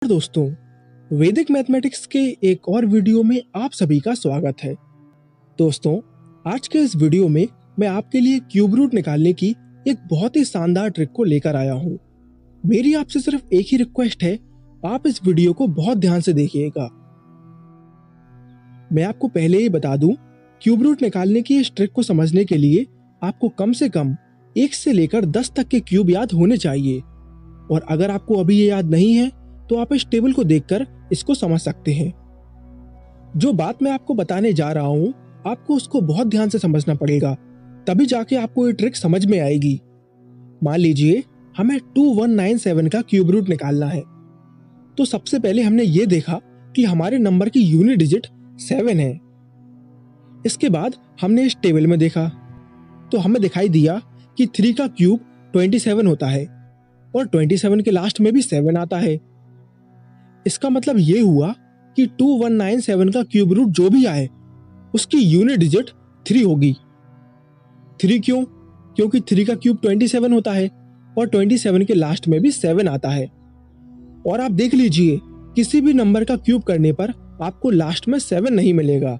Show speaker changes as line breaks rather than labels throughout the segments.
दोस्तों, वैदिक मैथमेटिक्स के एक और वीडियो में आप सभी का स्वागत है। दोस्तों, आज के इस वीडियो में मैं आपके लिए क्यूब रूट निकालने की एक बहुत ही शानदार ट्रिक को लेकर आया हूँ। मेरी आपसे सिर्फ एक ही रिक्वेस्ट है, आप इस वीडियो को बहुत ध्यान से देखिएगा। मैं आपको पहले ही बता दूं, क्यूब रूट निकालने की इस ट्रिक को समझने के लिए आपको कम से कम 1 से लेकर 10 तक के क्यूब याद होने चाहिए। और अगर आपको अभी ये याद नहीं है तो आप इस टेबल को देखकर इसको समझ सकते हैं। जो बात मैं आपको बताने जा रहा हूँ, आपको उसको बहुत ध्यान से समझना पड़ेगा, तभी जाके आपको ये ट्रिक समझ में आएगी। मान लीजिए हमें 2197 का क्यूब रूट निकालना है। तो सबसे पहले हमने ये देखा कि हमारे नंबर की यूनिट डिजिट 7 है। इसके बाद हमने इस टेबल में देखा तो हमें दिखाई दिया कि 3 का क्यूब 27 होता है और 27 के लास्ट में भी 7 आता है। इसका मतलब ये हुआ कि 2197 का क्यूब रूट जो भी आए उसकी यूनिट डिजिट 3 होगी। 3 क्यों? क्योंकि 3 का क्यूब 27 होता है और 27 के लास्ट में भी 7 आता है। और आप देख लीजिए, किसी भी नंबर का क्यूब करने पर आपको लास्ट में 7 नहीं मिलेगा।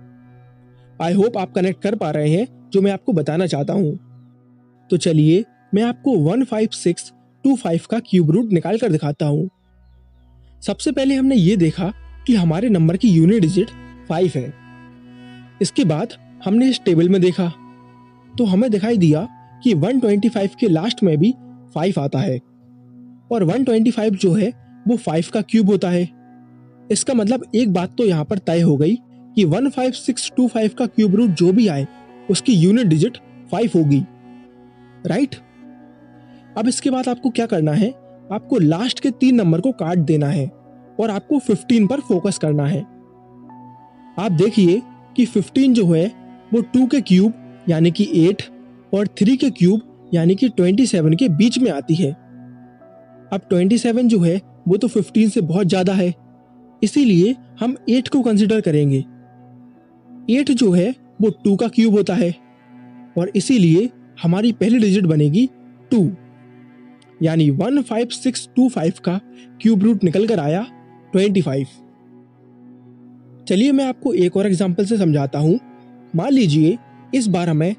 आई होप आप कनेक्ट कर पा रहे हैं जो मैं आपको बताना चाहता हूं। तो चलिए मैं आपको 15625 का क्यूब रूट निकाल कर दिखाता हूं। सबसे पहले हमने ये देखा कि हमारे नंबर की यूनिट डिजिट 5 है। इसके बाद हमने इस टेबल में देखा तो हमें दिखाई दिया कि 125 के लास्ट में भी 5 आता है और 125 जो है वो 5 का क्यूब होता है। इसका मतलब एक बात तो यहाँ पर तय हो गई कि 15625 का क्यूब रूट जो भी आए उसकी यूनिट डिजिट 5 होगी, राइट? अब इसके बाद आपको क्या करना है, आपको लास्ट के 3 नंबर को काट देना है और आपको 15 पर फोकस करना है। आप देखिए कि 15 जो है वो 2 के क्यूब यानी कि 8 और 3 के क्यूब यानी कि 27 के बीच में आती है। अब 27 जो है वो तो 15 से बहुत ज्यादा है, इसीलिए हम 8 को कंसिडर करेंगे। 8 जो है वो 2 का क्यूब होता है और इसीलिए हमारी पहली डिजिट बनेगी 2, यानी 15625 का क्यूब रूट निकल कर आया 25। चलिए मैं आपको एक और एग्जांपल से समझाता हूं। मान लीजिए इस बार हमें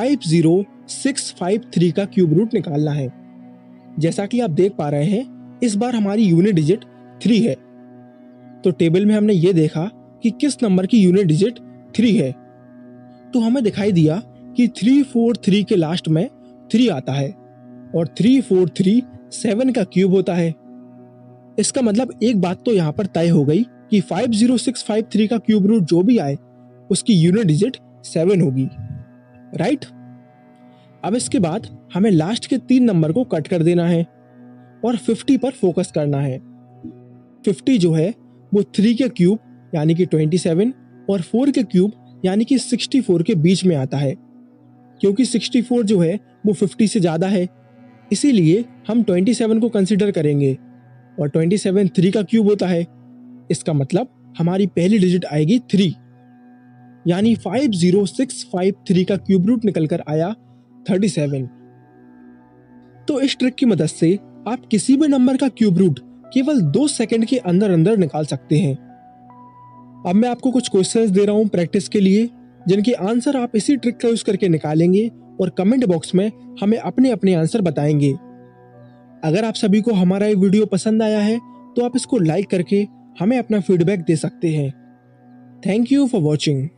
50653 का क्यूब रूट निकालना है। जैसा कि आप देख पा रहे हैं, इस बार हमारी यूनिट डिजिट 3 है। तो टेबल में हमने ये देखा कि किस नंबर की यूनिट डिजिट 3 है। तो हमें दिखाई दिया कि 343 के लास्ट में 3 आता है और 343 7 का क्यूब होता है। इसका मतलब एक बात तो यहाँ पर तय हो गई कि 50653 का क्यूब रूट जो भी आए उसकी यूनिट डिजिट 7 होगी, राइट? अब इसके बाद हमें लास्ट के 3 नंबर को कट कर देना है और 50 पर फोकस करना है। 50 जो है वो 3 के क्यूब यानी कि 27 और 4 के क्यूब यानी कि 64 के बीच में आता है। क्योंकि 64 जो है वो 50 से ज्यादा है, इसीलिए हम 27 को कंसिडर करेंगे और 27 3 का क्यूब होता है। इसका मतलब हमारी पहली डिजिट आएगी 3, यानी 50653 का क्यूब रूट निकलकर आया 37। तो इस ट्रिक की मदद से आप किसी भी नंबर का क्यूब रूट केवल 2 सेकंड के अंदर अंदर निकाल सकते हैं। अब मैं आपको कुछ क्वेश्चंस दे रहा हूं प्रैक्टिस के लिए, जिनके आंसर आप इसी ट्रिक का यूज करके निकालेंगे और कमेंट बॉक्स में हमें अपने अपने आंसर बताएंगे। अगर आप सभी को हमारा ये वीडियो पसंद आया है तो आप इसको लाइक करके हमें अपना फीडबैक दे सकते हैं। Thank you for watching.